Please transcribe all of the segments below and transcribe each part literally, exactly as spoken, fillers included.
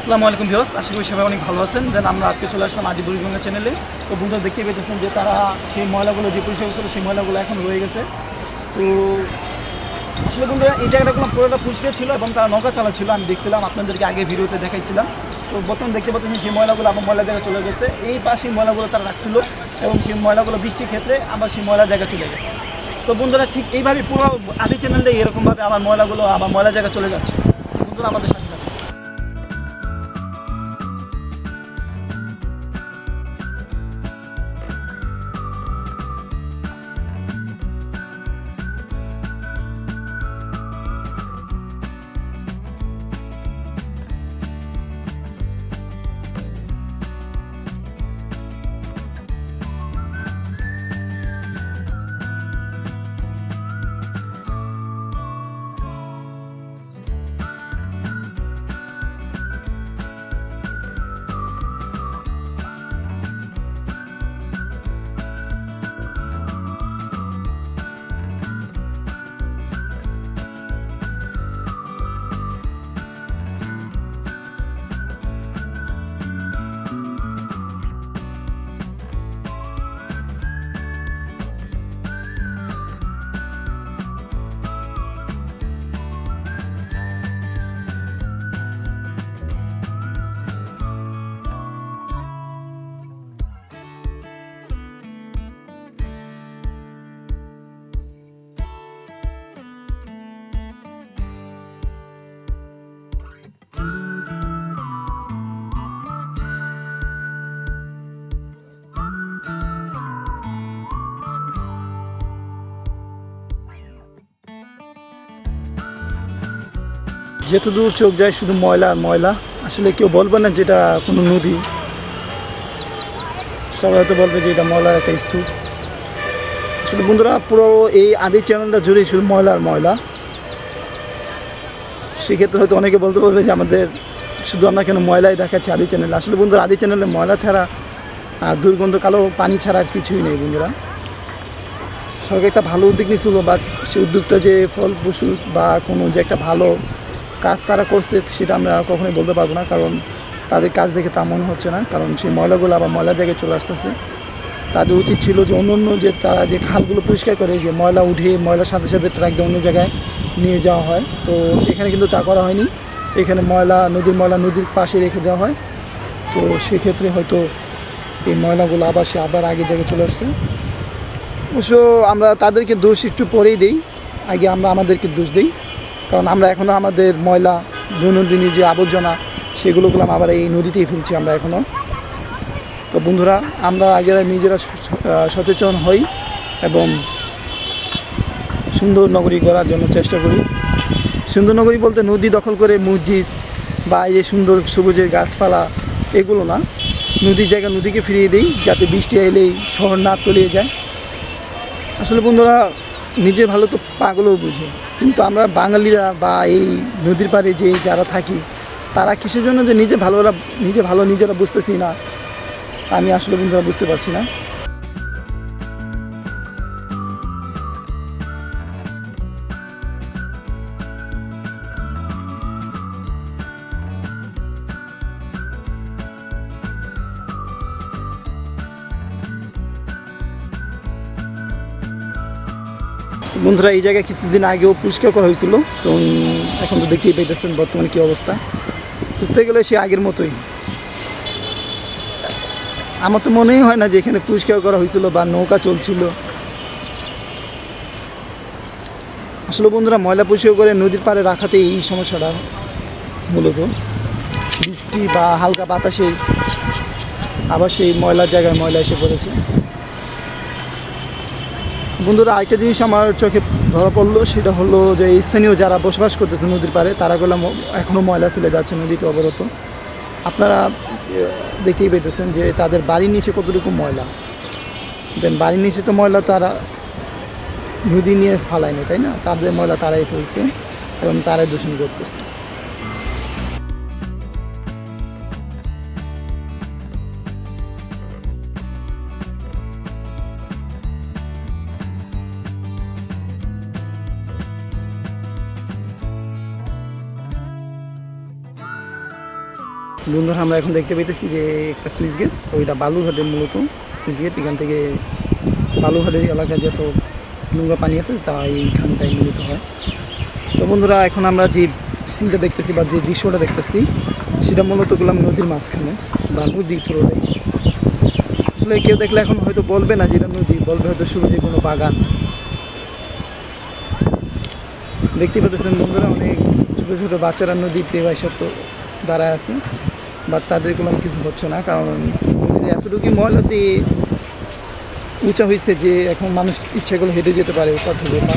আসসালামু আলাইকুম ভিউয়ার্স, আশা করি সবাই অনেক ভালো আছেন। দেন আমরা আজকে চলে আসলাম আদি বুড়িগঙ্গা চ্যানেলে। তো বন্ধুরা দেখতে পেয়েছেন যে তারা সেই ময়লাগুলো যে পরিষ্কার করছিল সেই ময়লাগুলো এখন রয়ে গেছে। তো আসলে বন্ধুরা এই জায়গাটা কোনো পুরোটা পরিষ্কার ছিল এবং তারা নৌকা চালাচ্ছিল, আমি দেখছিলাম, আপনাদেরকে আগে ভিডিওতে দেখাইছিলাম। তো বর্তমানে দেখতে পাচ্ছেন সেই ময়লাগুলো আবার ময়লা জায়গায় চলে গেছে। এই পাশে ময়লাগুলো তারা রাখছিল এবং সেই ময়লাগুলো বৃষ্টির ক্ষেত্রে আবার সেই ময়লা জায়গায় চলে গেছে। তো বন্ধুরা ঠিক এইভাবে পুরো আদি চ্যানেলটা এরকমভাবে আবার ময়লাগুলো আবার ময়লা জায়গায় চলে যাচ্ছে। বন্ধুরা আমাদের সাথে থাকুন। যেহেতু দূর চোখ যায় শুধু ময়লা আর ময়লা, আসলে কেউ বলবে না যেটা কোনো নদী, সবাই হয়তো বলবে যে এটা ময়লার একটা স্তূপ। আসলে বন্ধুরা পুরো এই আদি চ্যানেলটা জুড়ে শুধু ময়লা আর ময়লা। সেক্ষেত্রে হয়তো অনেকে বলতে পারবে যে আমাদের শুধু আমরা কেন ময়লাই দেখাচ্ছি আদি চ্যানেলে। আসলে বন্ধুরা আদি চ্যানেলে ময়লা ছাড়া আর দুর্গন্ধ কালো পানি ছাড়া আর কিছুই নেই বন্ধুরা। সরকার একটা ভালো উদ্যোগ নিয়েছিল, বা সেই উদ্যোগটা যে ফলপ্রসূ বা কোনো যে একটা ভালো কাজ তারা করছে সেটা আমরা কখনোই বলতে পারবো না, কারণ তাদের কাজ দেখে তা মনে হচ্ছে না। কারণ সেই ময়লাগুলো আবার ময়লা জায়গায় চলে আসতেছে। তাদের উচিত ছিল যে অন্য অন্য যে তারা যে খালগুলো পরিষ্কার করে যে ময়লা উঠে ময়লার সাথে সাথে ট্রাক দিয়ে অন্য জায়গায় নিয়ে যাওয়া হয়। তো এখানে কিন্তু তা করা হয়নি। এখানে ময়লা নদীর ময়লা নদীর পাশে রেখে দেওয়া হয়। তো সেক্ষেত্রে হয়তো এই ময়লাগুলো আবার সে আবার আগের জায়গায় চলে আসছে। অবশ্য আমরা তাদেরকে দোষ একটু পরেই দিই, আগে আমরা আমাদেরকে দোষ দিই, কারণ আমরা এখনও আমাদের ময়লা দৈনন্দিনী যে আবর্জনা সেগুলো করলাম আবার এই নদীতেই ফেলছি আমরা এখনও। তো বন্ধুরা আমরা আগে নিজেরা সচেতন হই এবং সুন্দর নগরী গড়ার জন্য চেষ্টা করি। সুন্দর নগরী বলতে নদী দখল করে মসজিদ বা এই যে সুন্দর সবুজের গাছপালা এগুলো না, নদীর জায়গা নদীকে ফিরিয়ে দিই যাতে বৃষ্টি এলেই শহর না তলিয়ে যায়। আসলে বন্ধুরা নিজের ভালো তো পাগলও বুঝে, কিন্তু আমরা বাঙালিরা বা এই নদীর পাড়ে যে যারা থাকি তারা কিসের জন্য যে নিজে ভালোরা নিজে ভালো নিজেরা বুঝতেছি না, আমি আসলে বন্ধুরা বুঝতে পারছি না। বন্ধুরা এই জায়গায় কিছুদিন আগেও পরিষ্কার করা হয়েছিল, তো এখন তো দেখতেই পাইতেছেন বর্তমানে কী অবস্থা। ধরতে গেলে সে আগের মতোই। আমার তো মনেই হয় না যে এখানে পরিষ্কার করা হয়েছিল বা নৌকা চলছিল। আসলে বন্ধুরা ময়লা পরিষ্কার করে নদীর পাড়ে রাখাতে এই সমস্যাটা মূলত বৃষ্টি বা হালকা বাতাসে আবার সেই ময়লার জায়গায় ময়লা এসে পড়েছে। বন্ধুরা আরেকটা জিনিস আমার চোখে ধরা পড়লো, সেটা হলো যে স্থানীয় যারা বসবাস করতেছে নদীর পাড়ে তারা গুলো এখনও ময়লা ফেলে যাচ্ছে নদীতে অবরত। আপনারা দেখতেই পেতেছেন যে তাদের বাড়ির নিচে কতটুকু ময়লা। দেন বাড়ির নিচে তো ময়লা তারা নদী নিয়ে ফালায়নি, তাই না? তাদের ময়লা তারাই ফেলছে এবং তারাই দূষণ করতেছে। বন্ধুরা আমরা এখন দেখতে পাইতেছি যে একটা সুইচ গেট, ওইটা বালুরঘাটের মূলত সুইচ গেট। এখান থেকে বালুরঘাটের এলাকায় যত নোংরা পানি আছে তা এইখানটায় মিলিত হয়। তো বন্ধুরা এখন আমরা যে সিনটা দেখতেছি বা যে দৃশ্যটা দেখতেছি সেটা মূলত গেলাম নদীর মাঝখানে বা নদী পুরোটাই। আসলে কেউ দেখলে এখন হয়তো বলবে না যে এটা নদী, বলবে হয়তো শুরু যে কোনো বাগান। দেখতে পাচ্ছেন বন্ধুরা অনেক ছোটো ছোটো বাচ্চারা নদীতে এসে তো দাঁড়ায় আছে, বা তাদের কোনো কিছু হচ্ছে না, কারণ নদীতে এতটুকু ময়লা দিয়ে উঁচা হয়েছে যে এখন মানুষ ইচ্ছা করলে হেঁটে যেতে পারে ওপার থেকে ওপার।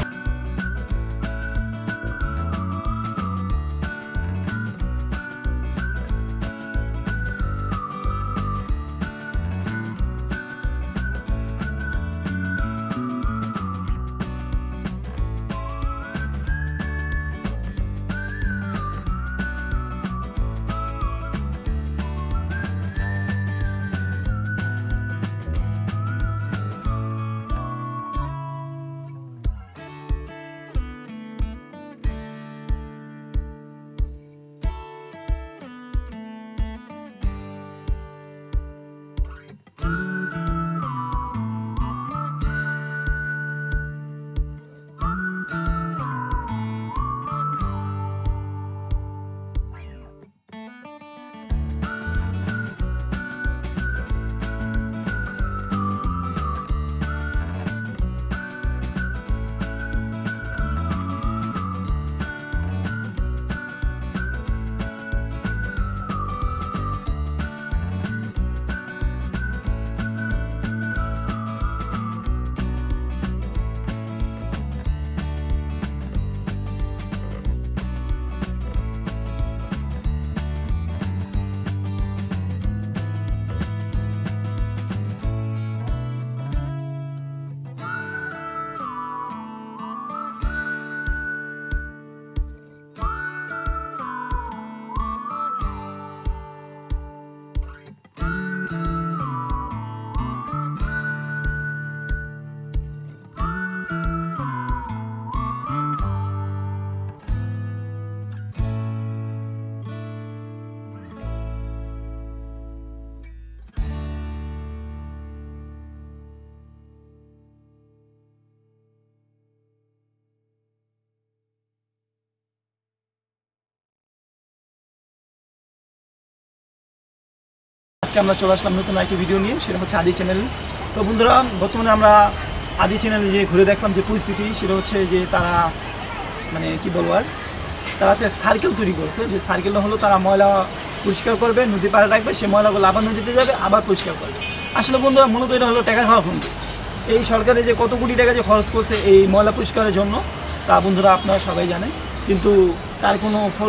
আজকে আমরা চলে আসলাম নতুন একটি ভিডিও নিয়ে, সেটা হচ্ছে আদি চ্যানেল। তো বন্ধুরা বর্তমানে আমরা আদি চ্যানেলে যে ঘুরে দেখলাম যে পরিস্থিতি, সেটা হচ্ছে যে তারা মানে কি বলবো আর তারা সার্কেল তৈরি করছে। যে সার্কেলটা হলো তারা ময়লা পরিষ্কার করবে, নদী পাড়ে রাখবে, সেই ময়লাগুলো আবার নদীতে যাবে, আবার পরিষ্কার করবে। আসলে বন্ধুরা মূলত এটা হলো টাকা খাওয়া ফোন। এই সরকারে যে কত কোটি টাকা যে খরচ করছে এই ময়লা পরিষ্কারের জন্য তা বন্ধুরা আপনারা সবাই জানেন, কিন্তু তার কোনো ফল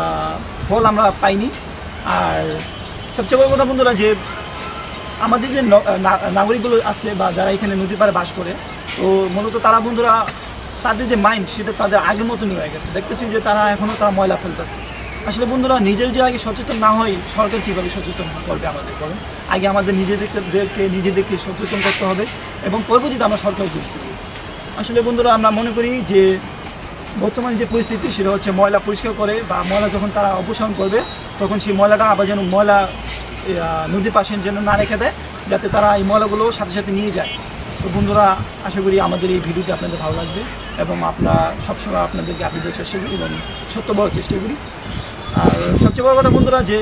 ফল আমরা পাইনি। আর সবচেয়ে বড় কথা বন্ধুরা যে আমাদের যে নাগরিকগুলো আছে বা যারা এখানে নদী পাড়ে বাস করে, তো মূলত তারা বন্ধুরা তাদের যে মাইন্ড সেটা তাদের আগের মতনই হয়ে গেছে। দেখতেছি যে তারা এখনও তারা ময়লা ফেলতেছে। আসলে বন্ধুরা নিজের যে আগে সচেতন না হয় সরকার কীভাবে সচেতন করবে আমাদের? বলেন, আগে আমাদের নিজেদেরকে নিজেদেরকে সচেতন করতে হবে এবং পরবর্তীতে আমরা সরকার করি। আসলে বন্ধুরা আমরা মনে করি যে বর্তমানে যে পরিস্থিতি সেটা হচ্ছে ময়লা পরিষ্কার করে বা ময়লা যখন তারা অপসারণ করবে তখন সেই ময়লাটা আবার যেন ময়লা নদীর পাশে যেন না রেখে দেয়, যাতে তারা এই ময়লাগুলো সাথে সাথে নিয়ে যায়। তো বন্ধুরা আশা করি আমাদের এই ভিডিওটি আপনাদের ভালো লাগবে এবং আমরা সবসময় আপনাদেরকে আপনাদের চেষ্টা করি এবং সত্য বলার চেষ্টা করি। আর সবচেয়ে বড় কথা বন্ধুরা যে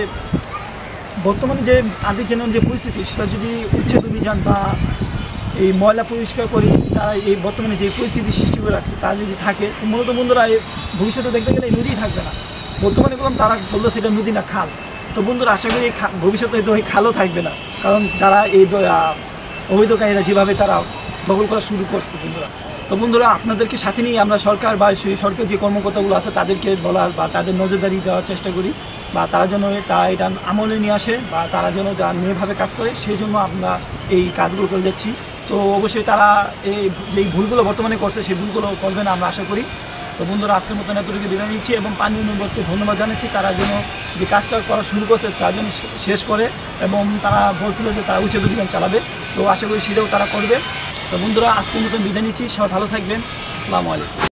বর্তমানে যে আদি চ্যানেল যে পরিস্থিতি সেটা যদি উচ্ছেদ অভিযান বা এই ময়লা পরিষ্কার করে যদি তারা এই বর্তমানে যে পরিস্থিতি সৃষ্টি করে রাখছে তা যদি থাকে, মূলত বন্ধুরা এই ভবিষ্যতে দেখতে গেলে এই নদী থাকবে না। বর্তমানে বললাম তারা বললো সেটা নদী না খাল। তো বন্ধুরা আশা করি এই ভবিষ্যতে হয়তো এই খালও থাকবে না, কারণ যারা এই অবৈধকারীরা যেভাবে তারা দখল করা শুরু করছে বন্ধুরা। তো বন্ধুরা আপনাদেরকে সাথে নিয়ে আমরা সরকার বা সেই সরকার যে কর্মকর্তাগুলো আছে তাদেরকে বলার বা তাদের নজরদারি দেওয়ার চেষ্টা করি, বা তারা যেন তা এটা আমলে নিয়ে আসে বা তারা যেন নিয়েভাবে কাজ করে, সেই জন্য আমরা এই কাজগুলো করে যাচ্ছি। তো অবশ্যই তারা এই যেই ভুলগুলো বর্তমানে করছে সেই ভুলগুলো করবে না আমরা আশা করি। তো বন্ধুরা আজকের মতন এতটুকু বিদায় নিচ্ছি এবং পানি উন্নয়নকে ধন্যবাদ জানাচ্ছি। তারা যেন যে কাজটা করা শুরু করছে তার জন্য শেষ করে, এবং তারা বলছিল যে তারা উচ্ছেদ অভিযান চালাবে, তো আশা করি সেটাও তারা করবে। তো বন্ধুরা আজকের মতন বিদায় নিচ্ছি, সবাই ভালো থাকবেন। আসসালামু আলাইকুম।